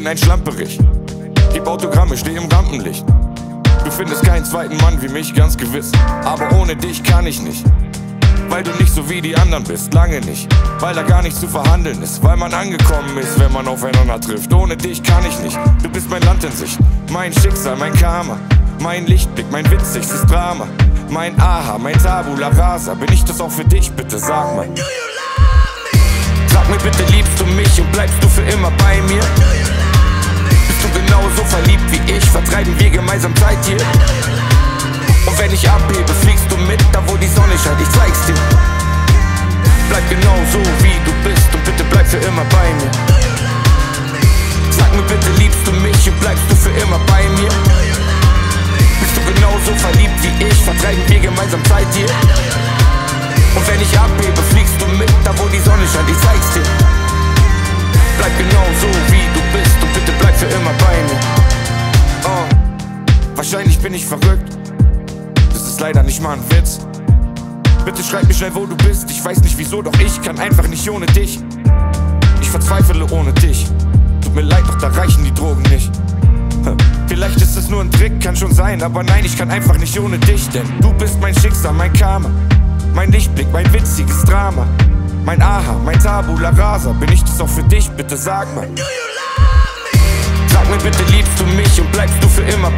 ein Schlamperich, gib Autogramme, steh im Rampenlicht. Du findest keinen zweiten Mann wie mich, ganz gewiss. Aber ohne dich kann ich nicht, weil du nicht so wie die anderen bist, lange nicht. Weil da gar nichts zu verhandeln ist, weil man angekommen ist, wenn man aufeinander trifft. Ohne dich kann ich nicht, du bist mein Land in Sicht, mein Schicksal, mein Karma, mein Lichtblick, mein witzigstes Drama, mein Aha, mein Tabula Rasa. Bin ich das auch für dich, bitte sag mal. Sag mir bitte, liebst du mich und bleibst du für immer bei mir? Bist du genauso verliebt wie ich, vertreiben wir gemeinsam Zeit hier? Und wenn ich abhebe, fliegst du mit, da wo die Sonne scheint, ich zeig's dir. Bleib genau so wie du bist und bitte bleib für immer bei mir. Sag mir bitte, liebst du mich und bleibst du für immer bei mir? Bist du genauso verliebt wie ich, vertreiben wir gemeinsam Zeit hier? Und wenn ich abhebe, fliegst du mit, da wo die Sonne scheint, ich zeig's dir. Bleib genau so wie du bist und bitte bleib für immer bei mir. Wahrscheinlich bin ich verrückt, das ist leider nicht mal ein Witz. Bitte schreib mir schnell, wo du bist, ich weiß nicht wieso, doch ich kann einfach nicht ohne dich. Ich verzweifle ohne dich, tut mir leid, doch da reichen die Drogen nicht. Vielleicht ist es nur ein Trick, kann schon sein, aber nein, ich kann einfach nicht ohne dich. Denn du bist mein Schicksal, mein Karma, mein Lichtblick, mein witziges Drama, mein Aha, mein Tabula Rasa. Bin ich das auch für dich, bitte sag mal. Sag mir bitte, liebst du mich und bleibst du für immer